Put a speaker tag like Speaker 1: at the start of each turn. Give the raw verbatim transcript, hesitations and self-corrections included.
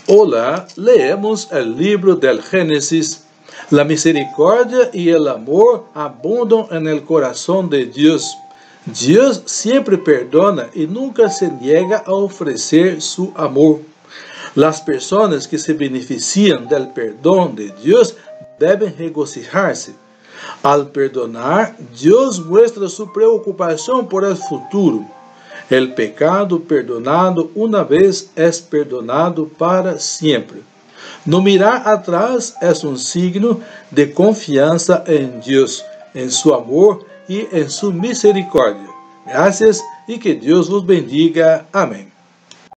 Speaker 1: Hola, leemos el libro del Génesis. La misericordia y el amor abundan en el corazón de Dios. Dios siempre perdona y nunca se niega a ofrecer su amor. Las personas que se benefician del perdón de Dios deben regocijarse. Al perdonar, Dios muestra su preocupación por el futuro. El pecado perdonado una vez es perdonado para siempre. No mirar atrás es un signo de confianza en Dios, en su amor y en su misericordia. Gracias y que Dios los bendiga. Amén.